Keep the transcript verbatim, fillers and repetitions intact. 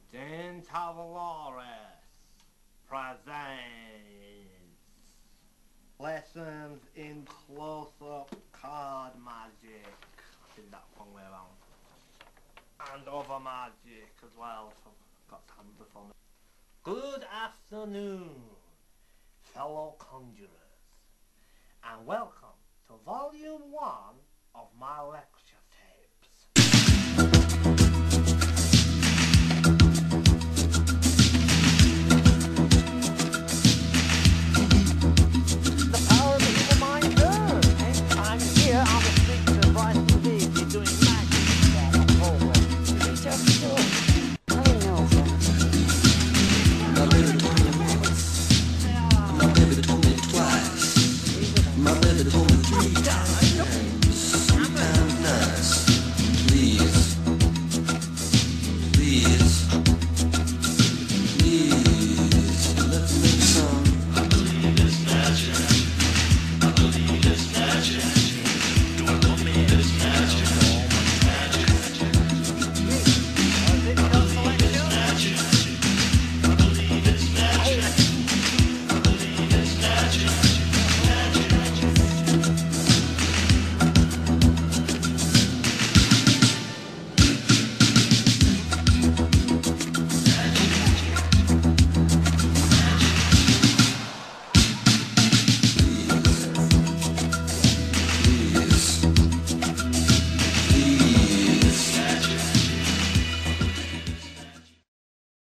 Dean Tavalouris presents lessons in close-up card magic. I did that one way around. And other magic as well, so I've got time before me. Good afternoon, fellow conjurers, and welcome to volume one of my lecture